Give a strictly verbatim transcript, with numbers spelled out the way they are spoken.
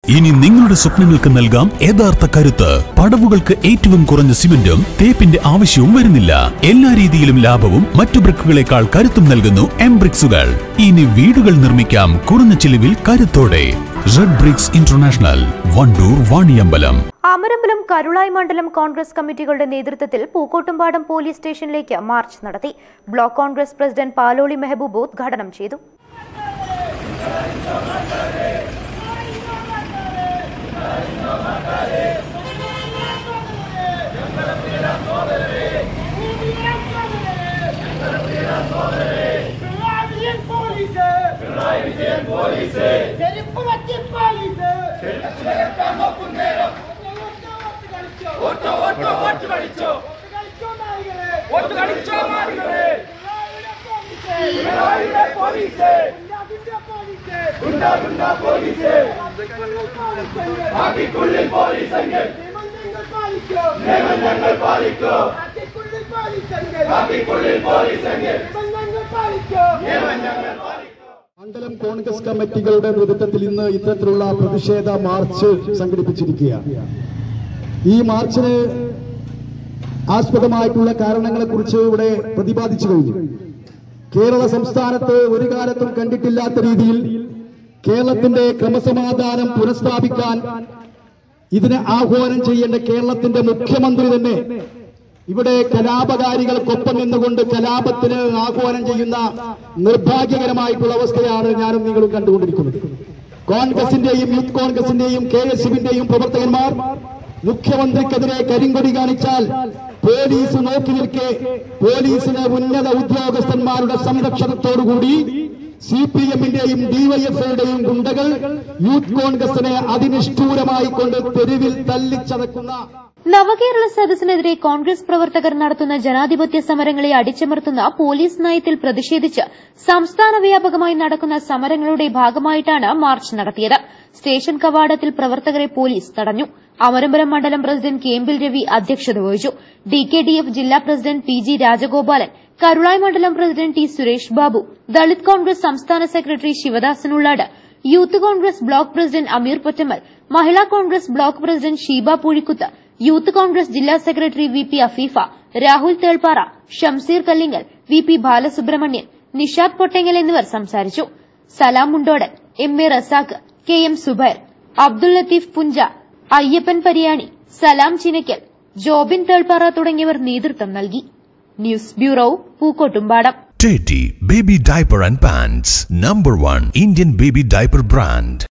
ഇനി നിങ്ങളുടെ സ്വപ്നങ്ങൾക്ക് നൽകാം യഥാർത്ഥ കരുത്ത്. പടവുകൾക്ക് ഏറ്റവും കുറഞ്ഞ സിമന്റും തേപ്പിന്റെ ആവശ്യവും വരുന്നില്ല. എല്ലാ രീതിയിലും ലാഭവും മറ്റു ബ്രിക്കുകളെക്കാൾ കരുത്തും നൽകുന്നു എം ബ്രിക്സുകൾ. ഇനി വീടുകൾ നിർമ്മിക്കാം കുറഞ്ഞ ചിലവിൽ കരുത്തോടെ. Red bricks international, Wandoor, Vaniyambalam. Amarambalam Karulai മണ്ഡലം കോൺഗ്രസ് കമ്മിറ്റികളുടെ നേതൃത്വത്തിൽ പൂക്കോട്ടുംപാടം പോലീസ് സ്റ്റേഷനിലേക്ക് മാർച്ച് നടത്തി. ബ്ലോക്ക് കോൺഗ്രസ് പ്രസിഡന്റ് പാലോളി മെഹബൂബ് ഉദ്ഘാടനം ചെയ്തു. മണ്ഡലം കോൺഗ്രസ് കമ്മിറ്റികളുടെ നേതൃത്വത്തിൽ ഇന്ന് ഇത്തരത്തിലുള്ള പ്രതിഷേധ മാർച്ച് സംഘടിപ്പിച്ചിരിക്കുകയാണ്. ഈ മാർച്ചിന് ആസ്പദമായിട്ടുള്ള കാരണങ്ങളെക്കുറിച്ച് ഇവിടെ പ്രതിപാദിച്ചു കഴിഞ്ഞു. കേരള സംസ്ഥാനത്ത് ഒരു കാലത്തും കണ്ടിട്ടില്ലാത്ത രീതിയിൽ കേരളത്തിന്റെ ക്രമസമാധാനം പുനഃസ്ഥാപിക്കാൻ ഇതിനെ ആഹ്വാനം ചെയ്യേണ്ട കേരളത്തിന്റെ മുഖ്യമന്ത്രി തന്നെ ഇവിടെ കലാപകാരികൾക്കൊപ്പം നിന്നുകൊണ്ട് കലാപത്തിന് ആഹ്വാനം ചെയ്യുന്ന നിർഭാഗ്യകരമായിട്ടുള്ള അവസ്ഥയാണ് ഞാനും നിങ്ങളും കണ്ടുകൊണ്ടിരിക്കുന്നത്. കോൺഗ്രസിന്റെയും യൂത്ത് കോൺഗ്രസിന്റെയും കെ എസ് യുവിന്റെയും പ്രവർത്തകന്മാർ മുഖ്യമന്ത്രിക്കെതിരെ കരിങ്കൊടി കാണിച്ചാൽ പോലീസ് നോക്കി നിൽക്കെ പോലീസിലെ ഉന്നത ഉദ്യോഗസ്ഥന്മാരുടെ സംരക്ഷണത്തോടുകൂടി സി പി എമ്മിന്റെയും ഡിവൈഎഫ്ഐയുടെയും ഗുണ്ടകൾ യൂത്ത് കോൺഗ്രസിനെ അതിനിഷ്ഠൂരമായി കൊണ്ട് തെരുവിൽ തല്ലിച്ചതക്കുന്ന നവകേരള സദസ്സിനെതിരെ കോൺഗ്രസ് പ്രവർത്തകർ നടത്തുന്ന ജനാധിപത്യ സമരങ്ങളെ അടിച്ചമർത്തുന്ന പോലീസ് നയത്തിൽ പ്രതിഷേധിച്ച് സംസ്ഥാന വ്യാപകമായി നടക്കുന്ന സമരങ്ങളുടെ ഭാഗമായിട്ടാണ് മാർച്ച് നടത്തിയത്. സ്റ്റേഷൻ കവാടത്തിൽ പ്രവർത്തകരെ പോലീസ് തടഞ്ഞു. അമരമ്പലം മണ്ഡലം പ്രസിഡന്റ് കേമ്പിൽ രവി അധ്യക്ഷത വഹിച്ചു. ഡി കെ ഡി എഫ് ജില്ലാ president P G Rajagopalan, Karulai മണ്ഡലം പ്രസിഡന്റ് ടി സുരേഷ് ബാബു, ദളിത് കോൺഗ്രസ് സംസ്ഥാന secretary Sivadasan Ullad, youth Congress block president Ameer Pottammal, Mahila Congress block president Sheeba Poozhikkuth, youth Congress ജില്ലാ secretary V P Afeefa, Rahul Thelppara, Shamseer Kallingal, V P Balasubramanian, Nishad Pottengal എന്നിവർ സംസാരിച്ചു. Salam Mundodan, M A Razak, K M Subair, Abdul Latheef Puncha, Ayyappan Pariyani, Salam Chinakkal, Jobin Thelppara തുടങ്ങിയവർ നേതൃത്വം നൽകി. News bureau, Pookkottumpadam. Teddy Baby Diaper and Pants, number one Indian baby diaper brand.